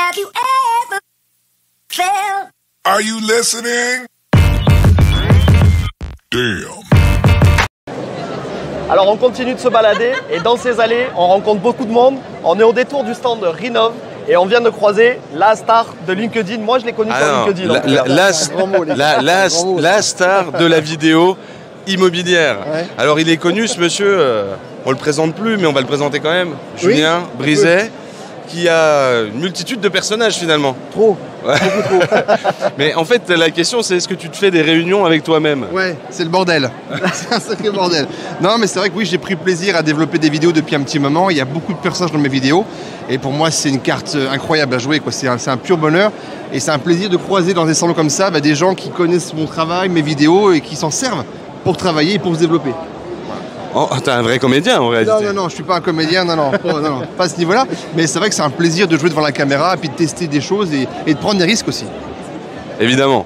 Have you ever felt? Are you listening? Damn. Alors on continue de se balader et dans ces allées, on rencontre beaucoup de monde. On est au détour du stand de Rinov et on vient de croiser la star de LinkedIn. Moi je l'ai connue sur LinkedIn. La star de la vidéo immobilière. Ouais. Alors il est connu ce monsieur, on le présente plus mais on va le présenter quand même. Julien Brizet, qui a une multitude de personnages finalement. Trop. Ouais. Beaucoup trop. Mais en fait la question c'est est-ce que tu te fais des réunions avec toi-même? Ouais, c'est le bordel. C'est un sacré bordel. Non, mais c'est vrai que oui, j'ai pris plaisir à développer des vidéos depuis un petit moment. Il y a beaucoup de personnages dans mes vidéos. Et pour moi, c'est une carte incroyable à jouer, quoi. C'est un pur bonheur. Et c'est un plaisir de croiser dans des salons comme ça des gens qui connaissent mon travail, mes vidéos et qui s'en servent pour travailler et pour se développer. Oh, t'es un vrai comédien en réalité. Non, je suis pas un comédien, non, pas à ce niveau-là. Mais c'est vrai que c'est un plaisir de jouer devant la caméra et puis de tester des choses et de prendre des risques aussi. Évidemment.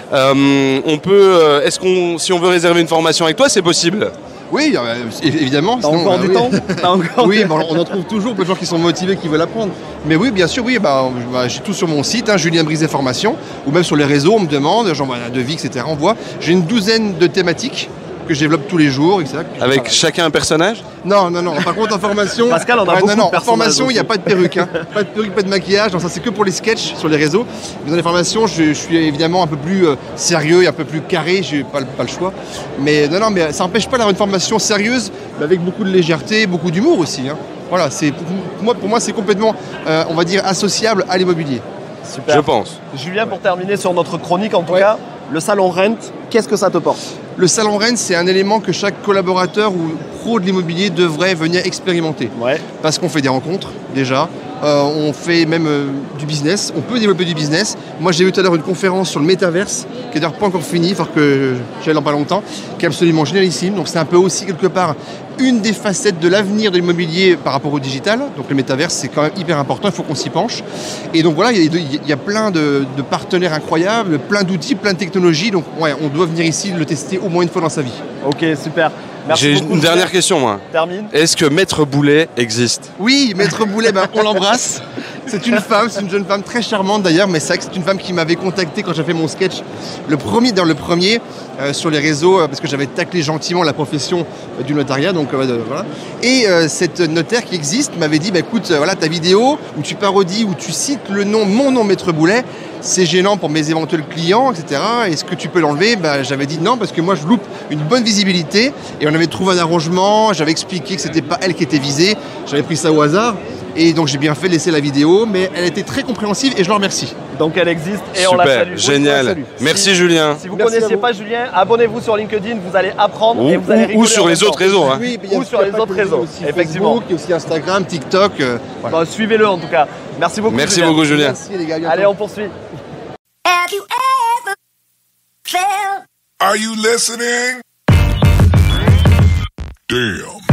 On peut, si on veut réserver une formation avec toi, c'est possible? Oui, évidemment. T'as encore du temps? Oui, on en trouve toujours plein de gens qui sont motivés, qui veulent apprendre. Mais oui, bien sûr, oui. J'ai tout sur mon site, Julien Brizet Formation, ou même sur les réseaux, on me demande, j'envoie un devis, etc. On voit. J'ai une douzaine de thématiques que je développe tous les jours, etc. Avec chacun un personnage? Non. Par contre, en formation... Pascal, on a beaucoup de en personnages formation, il n'y a aussi. pas de perruque. Pas de perruque, pas de maquillage. Donc ça, c'est que pour les sketchs sur les réseaux. Mais dans les formations, je suis évidemment un peu plus sérieux et un peu plus carré. J'ai pas le choix. Mais mais ça n'empêche pas d'avoir une formation sérieuse, mais avec beaucoup de légèreté, beaucoup d'humour aussi. Voilà, pour moi, c'est complètement, on va dire, associable à l'immobilier. Super. Je pense. Julien, pour terminer sur notre chronique en tout cas, le salon Rent, qu'est-ce que ça te porte? Le salon Rennes, c'est un élément que chaque collaborateur ou pro de l'immobilier devrait venir expérimenter. Ouais. Parce qu'on fait des rencontres, déjà. On fait même du business. On peut développer du business. Moi, j'ai vu tout à l'heure une conférence sur le métaverse, qui n'est d'ailleurs pas encore finie, il faut que j'aille dans pas longtemps, qui est absolument génialissime. Donc, c'est un peu aussi, quelque part, une des facettes de l'avenir de l'immobilier par rapport au digital. Donc, le métaverse, c'est quand même hyper important. Il faut qu'on s'y penche. Et donc, voilà, il y a plein de partenaires incroyables, plein d'outils, plein de technologies. Donc, ouais, on doit venir ici le tester au moins une fois dans sa vie. Ok, super. Merci J'ai beaucoup, une dernière Julien. question, moi. Termine. Est-ce que Maître Boulet existe? Oui, Maître Boulet, on l'embrasse. C'est une femme, c'est une jeune femme très charmante d'ailleurs, mais c'est vrai que c'est une femme qui m'avait contacté quand j'ai fait mon sketch, le premier sur les réseaux, parce que j'avais taclé gentiment la profession du notariat, donc voilà. Et cette notaire qui existe m'avait dit, écoute, voilà ta vidéo où tu parodies, où tu cites mon nom Maître Boulet, c'est gênant pour mes éventuels clients, etc. Est-ce que tu peux l'enlever? J'avais dit non, parce que moi je loupe une bonne visibilité, et on avait trouvé un arrangement, j'avais expliqué que c'était pas elle qui était visée, j'avais pris ça au hasard. Et donc j'ai bien fait de laisser la vidéo, mais elle était très compréhensive et je la remercie. Donc elle existe et on la Super, salue. génial. On la salue. Merci Julien. Si vous ne Merci à connaissiez vous. pas Julien, abonnez-vous sur LinkedIn, vous allez apprendre et vous allez rigoler Ou sur en les même temps. autres réseaux. Hein. Oui, Ou sur les autres réseaux, effectivement. Facebook, il y a aussi Instagram, TikTok. Voilà. Bah, suivez-le en tout cas. Merci beaucoup. Merci Julien. beaucoup Julien. Merci les gars. à bientôt. Allez, on poursuit. Have you ever felt? Are you listening? Damn.